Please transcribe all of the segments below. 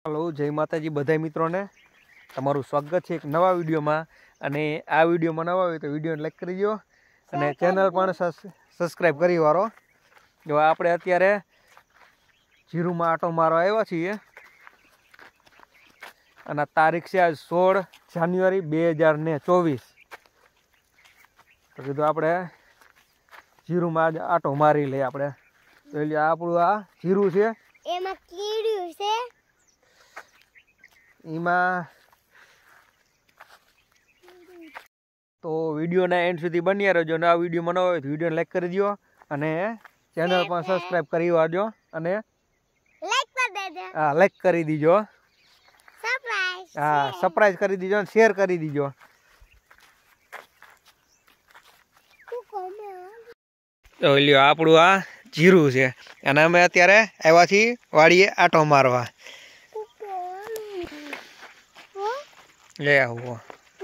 Hello जय माताजी बधाई मित्रों ने तमारू स्वागत है एक नवा वीडियो में। अने आ वीडियो में नवा हो तो वीडियो ने लाइक कर दो और चैनल पर सब्सक्राइब करी वारो। जो आपणे अत्यारे जीरू में आटो मारवा आव्या छीए अने तारीख से आज 16 जान्युआरी 2024। तो कीधुं आपणे जीरू में आज आटो मारी ले आपणे। तो એટલે આપણું આ જીરું છે એમાં કીડું છે એમાં। तो वीडियो ना एंड सुधी बन्या रहो। आ वीडियो में न होय तो वीडियो लाइक कर दियो अने चैनल पर सब्सक्राइब करी वाजो अने લાઈક કરી દેજો। हां लाइक करी दीजो। સરપ્રાઈઝ हां सरप्राइज करी दीजो अने शेयर करी दीजो। तो લ્યો આપણું આ જીરું છે અને અમે અત્યારે આવ્યા છીએ વાડીએ આટો મારવા। લે આવો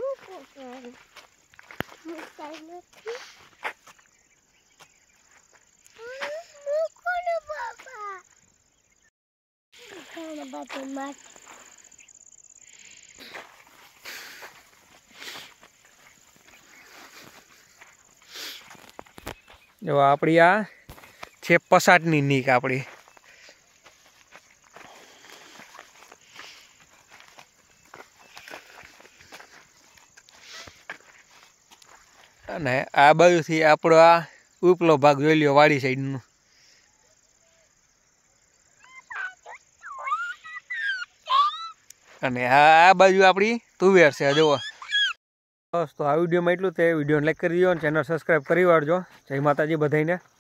जो आपणी आ छे पसाटनी नीक आपणी। अने आ बाजुथी आपणो आ उपलो भाग जोई ल्यो वाड़ी साइडनो। अने आ बाजू आपणी तुवेर छे जो। बस तो आ वीडियो में एटલું। वीडियो ने लाइक कर दो, चैनल सब्सक्राइब करी वाळजो। जय माताजी बधाईने।